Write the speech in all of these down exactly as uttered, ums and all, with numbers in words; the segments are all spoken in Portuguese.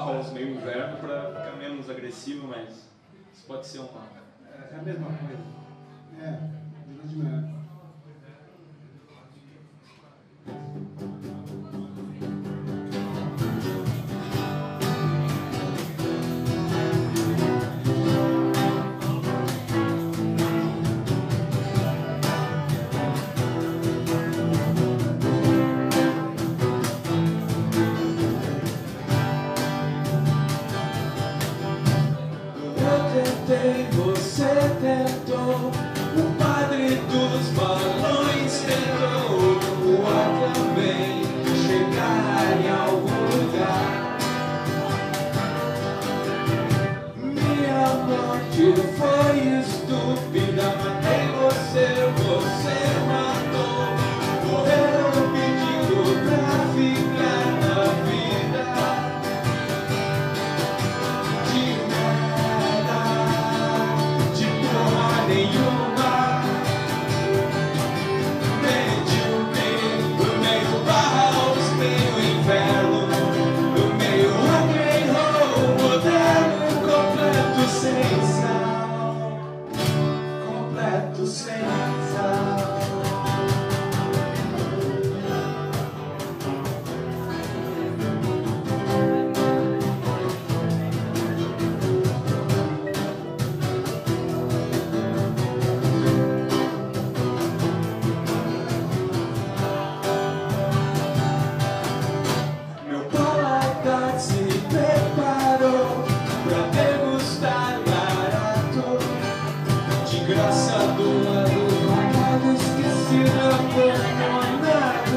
House meio inverno para ficar menos agressivo, mas isso pode ser uma... É a mesma coisa. É, grande merda. Você tentou, o padre dos balões tentou, o ar também chegar em algum lugar. Minha morte foi estúpida, matei você, você matou. Morreram pedindo pra ficar na vida. Nenhuma, medíocre, no meio Bauhaus, meio inverno, no meio rock and roll, moderno, completo sem sal, completo sem sal. Se preparou pra degustar barato, de graça doado, amado, esquecido, abandonado.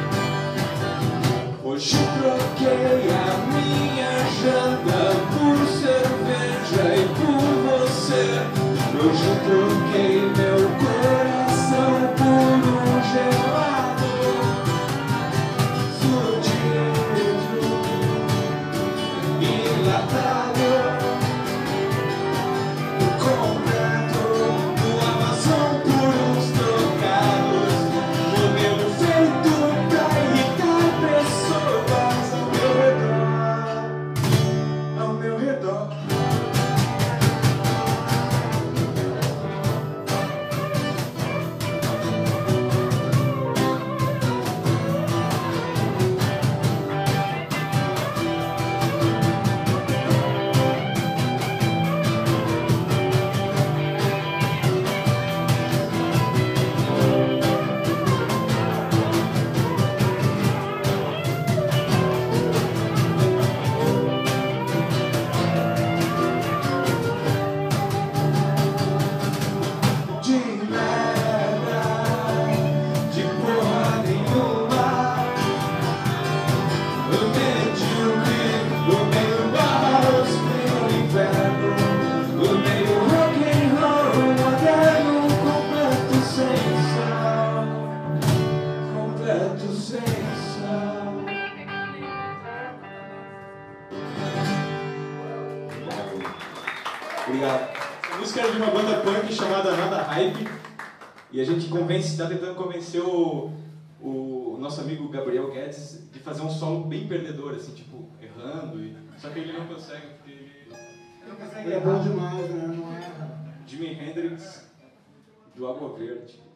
Hoje troquei a minha janta por cerveja e por você. Hoje troquei meu coração por um gelado. Completo no Amazon por uns trocados, modelo feito pra irritar pessoas ao meu redor, ao meu redor. Obrigado. A música era de uma banda punk chamada Nada Hype. E a gente convence, está tentando convencer o, o nosso amigo Gabriel Guedes de fazer um solo bem perdedor, assim, tipo, errando. E... Só que ele não consegue, porque ele... Não consegue, é bom demais, né? Não é? Jimi Hendrix, do Água Verde.